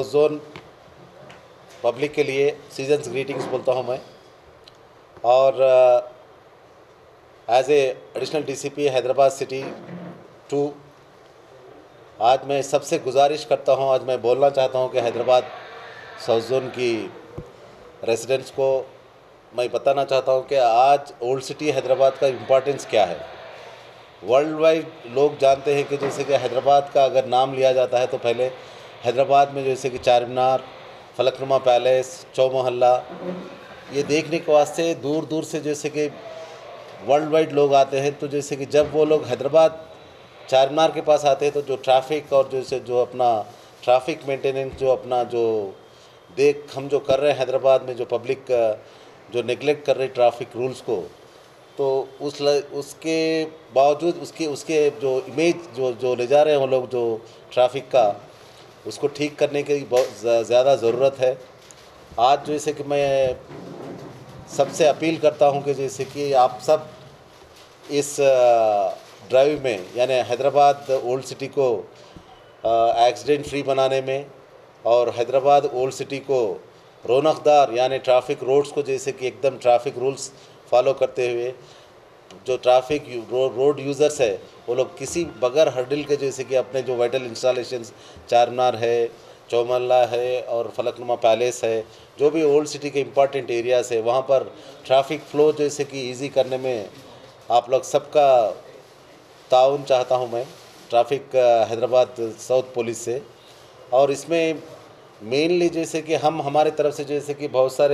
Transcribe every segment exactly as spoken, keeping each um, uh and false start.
South zone public के लिए seasons greetings बोलता हूँ मैं। और as a additional DCP Hyderabad city two, आज मैं सबसे गुजारिश करता हूँ, आज मैं बोलना चाहता हूँ कि हैदराबाद साउथ जोन की रेसिडेंट्स को मैं बताना चाहता हूँ कि आज ओल्ड सिटी हैदराबाद का इम्पोर्टेंस क्या है। वर्ल्ड वाइड लोग जानते हैं कि जैसे कि हैदराबाद का अगर नाम लिया जाता है तो पहले हैदराबाद में जैसे कि चार मीनार, फलकनुमा पैलेस, चौमहल्ला, ये देखने के वास्ते दूर दूर से जैसे कि वर्ल्ड वाइड लोग आते हैं। तो जैसे कि जब वो लोग हैदराबाद चार मीनार के पास आते हैं तो जो ट्रैफिक और जैसे जो अपना ट्रैफिक मेंटेनेंस जो अपना जो देख हम जो कर रहे हैं हैदराबाद में, जो पब्लिक जो नेगलेक्ट कर रहे ट्रैफिक रूल्स को, तो उस ल, उसके बावजूद उसके उसके जो इमेज जो जो ले जा रहे हैं वो लोग जो ट्रैफिक का, उसको ठीक करने की बहुत ज़्यादा ज़रूरत है। आज जैसे कि मैं सबसे अपील करता हूं कि जैसे कि आप सब इस ड्राइव में, यानी हैदराबाद ओल्ड सिटी को एक्सीडेंट फ्री बनाने में और हैदराबाद ओल्ड सिटी को रौनकदार यानी ट्रैफिक रोड्स को जैसे कि एकदम ट्रैफिक रूल्स फॉलो करते हुए जो ट्रैफिक रो, रोड यूज़र्स है वो लोग किसी बगैर हर्डल के जैसे कि अपने जो वाइटल इंस्टॉलेशंस चार मीनार है, चौमहल्ला है और फलकनुमा पैलेस है, जो भी ओल्ड सिटी के इम्पॉर्टेंट एरियाज़ है, वहाँ पर ट्रैफिक फ़्लो जैसे कि ईज़ी करने में आप लोग सबका ताउन चाहता हूँ मैं ट्रैफिक हैदराबाद साउथ पुलिस से। और इसमें मेनली जैसे कि हम हमारे तरफ से जैसे कि बहुत सारे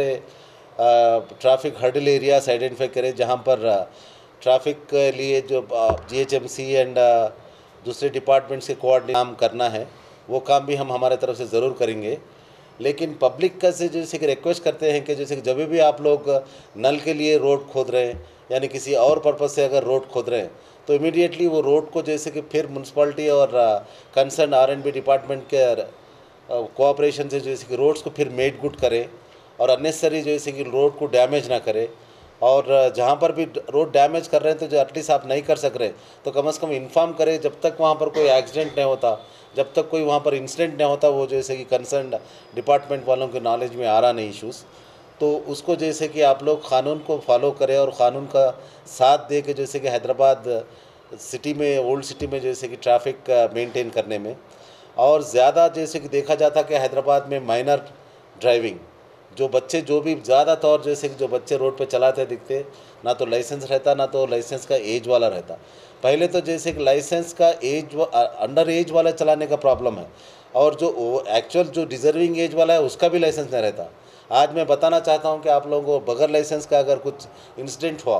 ट्रैफिक हर्डल एरियाज आइडेंटिफाई करें जहाँ पर ट्रैफिक के लिए जो जीएचएमसी एंड दूसरे डिपार्टमेंट्स के कोऑर्डिनेट काम करना है, वो काम भी हम हमारे तरफ से ज़रूर करेंगे। लेकिन पब्लिक का से जैसे कि रिक्वेस्ट करते हैं कि जैसे कि जब भी आप लोग नल के लिए रोड खोद रहे हैं यानी किसी और पर्पज़ से अगर रोड खोद रहे हैं तो इमीडिएटली वो रोड को जैसे कि फिर म्यूनसिपैलिटी और concern R and B department के कोऑपरेशन से जैसे कि रोड्स को फिर मेड गुड करें और अननेसेसरी जैसे कि रोड को डैमेज ना करें। और जहाँ पर भी रोड डैमेज कर रहे हैं तो जो एटलीस्ट आप नहीं कर सक रहे तो कम से कम इन्फॉर्म करें, जब तक वहाँ पर कोई एक्सीडेंट नहीं होता, जब तक कोई वहाँ पर इंसिडेंट नहीं होता, वो जैसे कि कंसर्न डिपार्टमेंट वालों के नॉलेज में आ रहा नहीं इशूज़, तो उसको जैसे कि आप लोग क़ानून को फॉलो करें और क़ानून का साथ दे के जैसे कि हैदराबाद सिटी में, ओल्ड सिटी में जैसे कि ट्रैफिक मेंटेन करने में। और ज़्यादा जैसे कि देखा जाता कि हैदराबाद में माइनर ड्राइविंग, जो बच्चे जो भी ज़्यादा तौर जैसे कि जो बच्चे रोड पे चलाते दिखते, ना तो लाइसेंस रहता ना तो लाइसेंस का एज वाला रहता। पहले तो जैसे कि लाइसेंस का एज अंडर एज वाला चलाने का प्रॉब्लम है और जो एक्चुअल जो डिज़र्विंग एज वाला है उसका भी लाइसेंस नहीं रहता। आज मैं बताना चाहता हूँ कि आप लोगों को बगैर लाइसेंस का अगर कुछ इंसिडेंट हुआ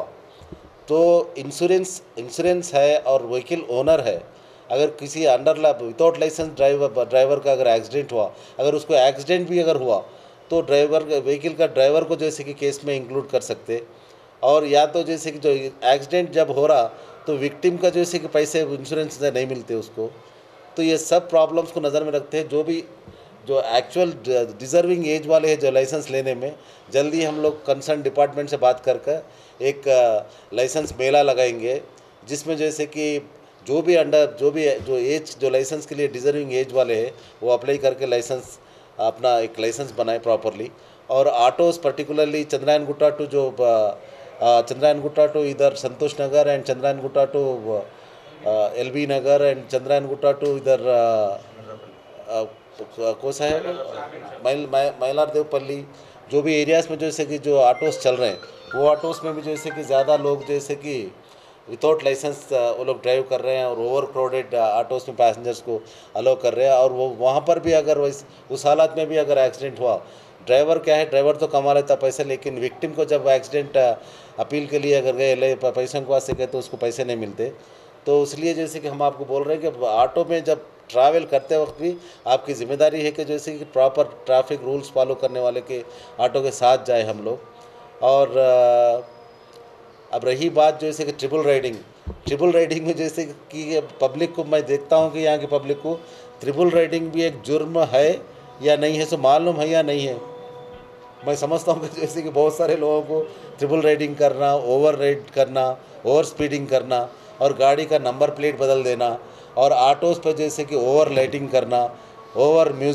तो इंश्योरेंस इंश्योरेंस है और व्हीकल ओनर है, अगर किसी under without license driver driver का अगर एक्सीडेंट हुआ, अगर उसको एक्सीडेंट भी अगर हुआ तो ड्राइवर व्हीकल का ड्राइवर को जैसे कि केस में इंक्लूड कर सकते। और या तो जैसे कि जो एक्सीडेंट जब हो रहा तो विक्टिम का जैसे कि पैसे इंश्योरेंस से नहीं मिलते उसको। तो ये सब प्रॉब्लम्स को नज़र में रखते हैं, जो भी जो एक्चुअल डिज़र्विंग एज वाले हैं जो लाइसेंस लेने में, जल्दी हम लोग कंसर्न डिपार्टमेंट से बात करके एक लाइसेंस मेला लगाएंगे जिसमें जैसे कि जो भी अंडर जो भी जो एज जो लाइसेंस के लिए डिज़र्विंग एज वाले हैं वो अप्लाई करके लाइसेंस अपना एक लाइसेंस बनाए प्रॉपरली। और autos particularly Chandrayangutta to जो चंद्रायन गुट्टा टू इधर Santosh Nagar and Chandrayangutta to L B Nagar and Chandrayangutta to इधर कौन सा है मैल मैलार देवपल्ली, जो भी एरियाज़ में जैसे कि जो ऑटोज़ चल रहे हैं वो ऑटोज़ में भी जैसे कि ज़्यादा लोग जैसे कि विदाउट लाइसेंस वो लोग ड्राइव कर रहे हैं और ओवर क्राउडेड ऑटोज़ में पैसेंजर्स को अलाउ कर रहे हैं। और वो वहाँ पर भी अगर वैस उस हालत में भी अगर एक्सीडेंट हुआ, ड्राइवर क्या है, ड्राइवर तो कमा लेता पैसे, लेकिन विक्टिम को जब एक्सीडेंट अपील के लिए अगर गए ले पैसों के वास्ते गए तो उसको पैसे नहीं मिलते। तो इसलिए जैसे कि हम आपको बोल रहे हैं कि ऑटो में जब ट्रैवल करते वक्त भी आपकी ज़िम्मेदारी है कि जैसे कि प्रॉपर ट्रैफिक रूल्स फॉलो करने वाले के ऑटो के साथ जाए हम लोग। और अब रही बात जैसे कि ट्रिपल राइडिंग, ट्रिपल राइडिंग में जैसे कि पब्लिक को मैं देखता हूँ कि यहाँ की पब्लिक को ट्रिपल राइडिंग भी एक जुर्म है या नहीं है सो मालूम है या नहीं है। मैं समझता हूँ कि जैसे कि बहुत सारे लोगों को ट्रिपल राइडिंग करना, ओवर राइड करना, ओवर स्पीडिंग करना और गाड़ी का नंबर प्लेट बदल देना और ऑटोज़ पर जैसे कि ओवर लाइटिंग करना, ओवर म्यूज़िक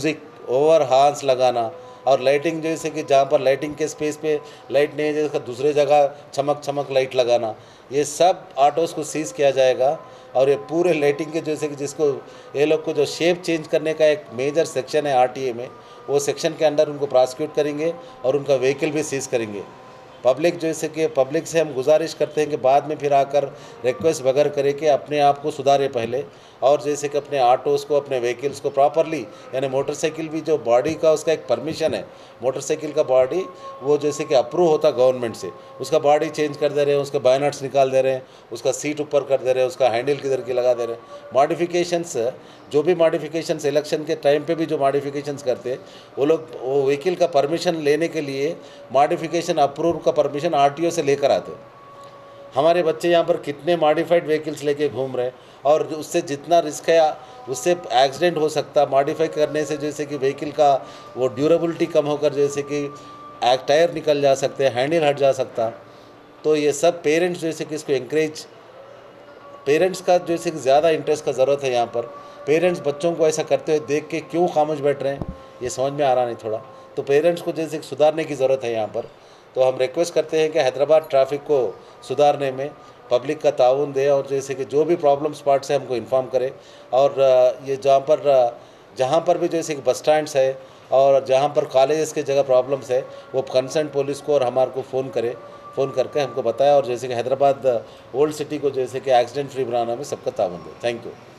ओवर हॉर्न्स लगाना और लाइटिंग जैसे कि जहाँ पर लाइटिंग के स्पेस पे लाइट नहीं है जैसे दूसरे जगह चमक चमक लाइट लगाना, ये सब ऑटोज़ को सीज़ किया जाएगा। और ये पूरे लाइटिंग के जैसे कि जिसको ये लोग को जो शेप चेंज करने का एक मेजर सेक्शन है आरटीए में, वो सेक्शन के अंडर उनको प्रोसिक्यूट करेंगे और उनका व्हीकल भी सीज़ करेंगे। पब्लिक जैसे कि पब्लिक से हम गुजारिश करते हैं कि बाद में फिर आकर रिक्वेस्ट वगैरह करें कि अपने आप को सुधारें पहले, और जैसे कि अपने ऑटोज़ को अपने व्हीकल्स को प्रॉपरली, यानी मोटरसाइकिल भी जो बॉडी का उसका एक परमिशन है, मोटरसाइकिल का बॉडी वो जैसे कि अप्रूव होता गवर्नमेंट से, उसका बॉडी चेंज कर दे रहे हैं, उसके बायनट्स निकाल दे रहे हैं, उसका सीट ऊपर कर दे रहे हैं, उसका हैंडल किधर की लगा दे रहे हैं। मॉडिफिकेशंस जो भी मॉडिफिकेशंस इलेक्शन के टाइम पे भी जो मॉडिफिकेशंस करते हैं वो लोग वो व्हीकल का परमिशन लेने के लिए मॉडिफिकेशन अप्रूव का परमिशन आरटीओ से लेकर आते हैं। हमारे बच्चे यहाँ पर कितने मॉडिफाइड व्हीकल्स लेके घूम रहे हैं, और उससे जितना रिस्क है उससे एक्सीडेंट हो सकता। मॉडिफाई करने से जैसे कि व्हीकल का वो ड्यूरेबिलिटी कम होकर जैसे कि एक टायर निकल जा सकते हैं, हैंडल हट जा सकता। तो ये सब पेरेंट्स जैसे कि इसको इंकरेज, पेरेंट्स का जैसे कि ज़्यादा इंटरेस्ट का ज़रूरत है यहाँ पर। पेरेंट्स बच्चों को ऐसा करते हुए देख के क्यों खामोश बैठ रहे हैं ये समझ में आ रहा नहीं थोड़ा। तो पेरेंट्स को जैसे कि सुधारने की ज़रूरत है यहाँ पर। तो हम रिक्वेस्ट करते हैं कि हैदराबाद ट्रैफिक को सुधारने में पब्लिक का ताउन दे, और जैसे कि जो भी प्रॉब्लम स्पॉट्स है हमको इन्फॉर्म करे। और ये जहाँ पर जहाँ पर भी जैसे कि बस स्टैंड्स है और जहाँ पर कॉलेजेस के जगह प्रॉब्लम्स है वो कंसर्न पुलिस को और हमारे को फ़ोन करे, फ़ोन करके हमको बताया, और जैसे कि हैदराबाद ओल्ड सिटी को जैसे कि एक्सीडेंट फ्री बनाना में सबका ताउन दे। Thank you.